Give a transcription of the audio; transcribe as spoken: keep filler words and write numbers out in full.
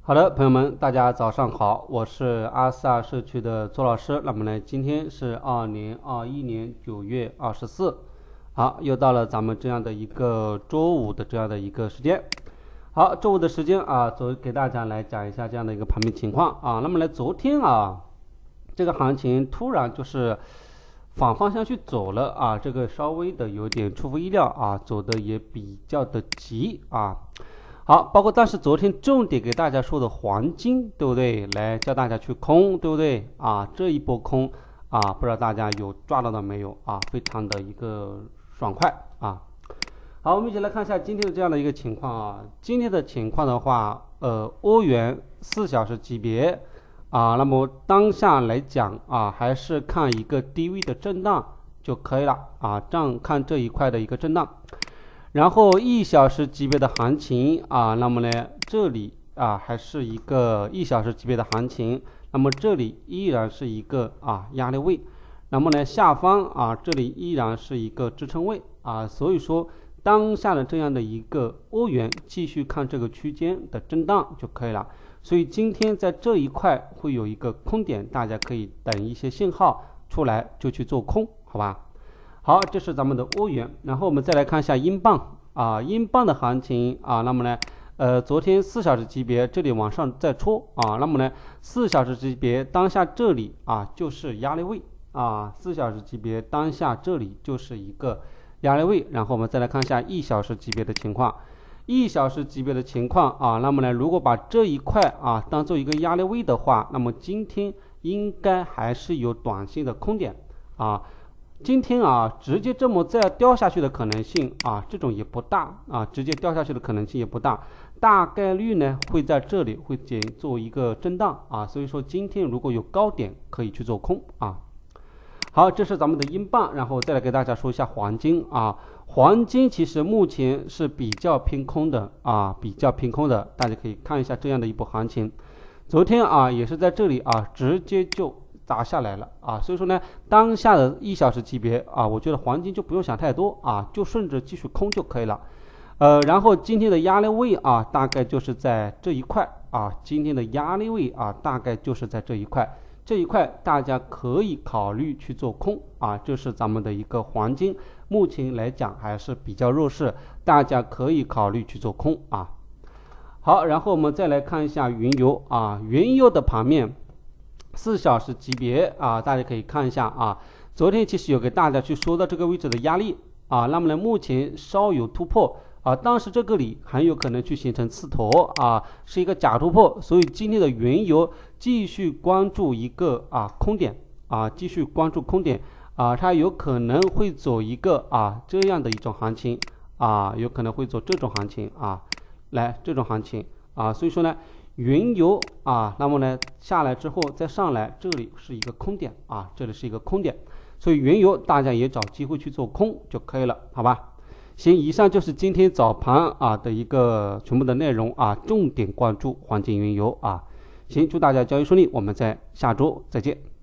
好的，朋友们，大家早上好，我是阿斯亚社区的周老师。那么呢，今天是二零二一年九月二十四，好，又到了咱们这样的一个周五的这样的一个时间。好，周五的时间啊，走给大家来讲一下这样的一个盘面情况啊。那么呢，昨天啊，这个行情突然就是反方向去走了啊，这个稍微的有点出乎意料啊，走的也比较的急啊。好，包括但是昨天重点给大家说的黄金，对不对？来教大家去空，对不对？啊，这一波空啊，不知道大家有抓到了没有啊？非常的一个爽快啊。好，我们一起来看一下今天的这样的一个情况啊。今天的情况的话，呃，欧元四小时级别啊，那么当下来讲啊，还是看一个低位的震荡就可以了啊，这样看这一块的一个震荡。然后一小时级别的行情啊，那么呢，这里啊还是一个一小时级别的行情，那么这里依然是一个啊压力位，那么呢下方啊这里依然是一个支撑位啊，所以说当下的这样的一个欧元继续看这个区间的震荡就可以了。所以今天在这一块会有一个空点，大家可以等一些信号出来就去做空，好吧？好，这是咱们的欧元，然后我们再来看一下英镑啊，英镑的行情啊，那么呢，呃，昨天四小时级别这里往上再戳啊，那么呢，四小时级别当下这里啊就是压力位啊，四小时级别当下这里就是一个压力位，然后我们再来看一下一小时级别的情况，一小时级别的情况啊，那么呢，如果把这一块啊当做一个压力位的话，那么今天应该还是有短线的空点啊。今天啊，直接这么再掉下去的可能性啊，这种也不大啊，直接掉下去的可能性也不大，大概率呢会在这里会减做一个震荡啊，所以说今天如果有高点可以去做空啊。好，这是咱们的英镑，然后再来给大家说一下黄金啊，黄金其实目前是比较偏空的啊，比较偏空的，大家可以看一下这样的一波行情，昨天啊也是在这里啊直接就砸下来了啊，所以说呢，当下的一小时级别啊，我觉得黄金就不用想太多啊，就顺着继续空就可以了。呃，然后今天的压力位啊，大概就是在这一块啊，今天的压力位啊，大概就是在这一块，这一块大家可以考虑去做空啊，这是咱们的一个黄金，目前来讲还是比较弱势，大家可以考虑去做空啊。好，然后我们再来看一下原油啊，原油的盘面。四小时级别啊，大家可以看一下啊。昨天其实有给大家去说到这个位置的压力啊，那么呢，目前稍有突破啊，当时这个里很有可能去形成刺头啊，是一个假突破，所以今天的原油继续关注一个啊空点啊，继续关注空点啊，它有可能会走一个啊这样的一种行情啊，有可能会走这种行情啊，来这种行情啊，所以说呢。原油啊，那么呢下来之后再上来，这里是一个空点啊，这里是一个空点，所以原油大家也找机会去做空就可以了，好吧？行，以上就是今天早盘啊的一个全部的内容啊，重点关注黄金原油啊。行，祝大家交易顺利，我们在下周再见。